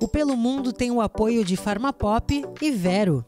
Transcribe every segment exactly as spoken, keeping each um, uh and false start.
O Pelo Mundo tem o apoio de Farmapop e Vero.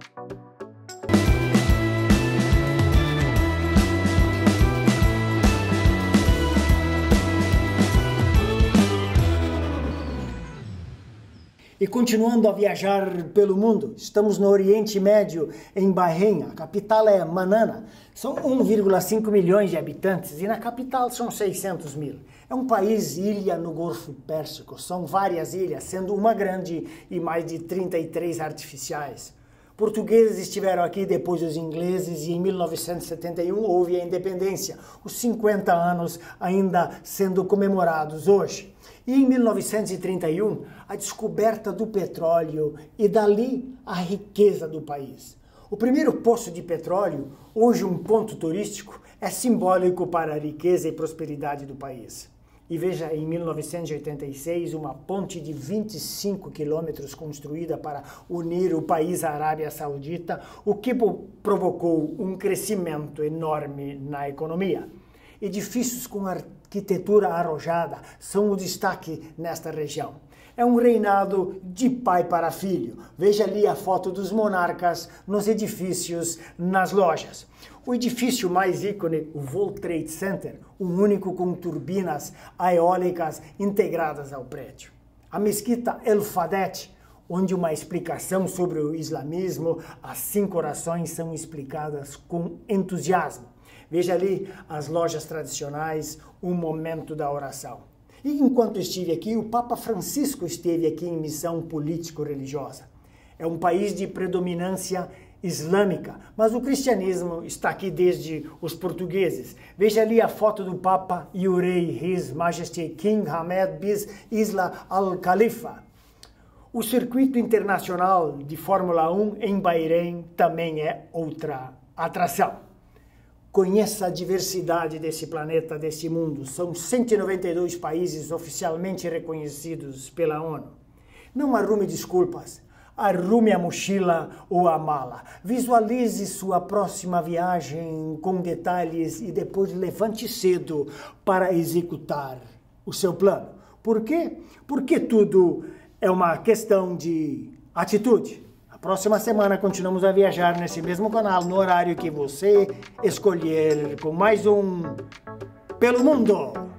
E continuando a viajar pelo mundo, estamos no Oriente Médio, em Bahrein. A capital é Manama. São um vírgula cinco milhões de habitantes e na capital são seiscentos mil. É um país ilha no Golfo Pérsico. São várias ilhas, sendo uma grande e mais de trinta e três artificiais. Portugueses estiveram aqui depois dos ingleses e em mil novecentos e setenta e um houve a independência, os cinquenta anos ainda sendo comemorados hoje. E em mil novecentos e trinta e um, a descoberta do petróleo e dali a riqueza do país. O primeiro poço de petróleo, hoje um ponto turístico, é simbólico para a riqueza e prosperidade do país. E veja, em mil novecentos e oitenta e seis, uma ponte de vinte e cinco quilômetros construída para unir o país à Arábia Saudita, o que provocou um crescimento enorme na economia. Edifícios com arquitetura arrojada são o destaque nesta região. É um reinado de pai para filho. Veja ali a foto dos monarcas nos edifícios, nas lojas. O edifício mais ícone, o World Trade Center, o único com turbinas eólicas integradas ao prédio. A mesquita El Fadet, onde uma explicação sobre o islamismo, as cinco orações são explicadas com entusiasmo. Veja ali as lojas tradicionais, o momento da oração. E enquanto estive aqui, o Papa Francisco esteve aqui em missão político-religiosa. É um país de predominância islâmica, mas o cristianismo está aqui desde os portugueses. Veja ali a foto do Papa e o rei His Majesty King Hamad bin Isa Al Khalifa. O circuito internacional de Fórmula um em Bahrein também é outra atração. Conheça a diversidade desse planeta, desse mundo. São cento e noventa e dois países oficialmente reconhecidos pela ONU. Não arrume desculpas. Arrume a mochila ou a mala. Visualize sua próxima viagem com detalhes e depois levante cedo para executar o seu plano. Por quê? Porque tudo é uma questão de atitude. Próxima semana continuamos a viajar nesse mesmo canal, no horário que você escolher, com mais um Pelo Mundo.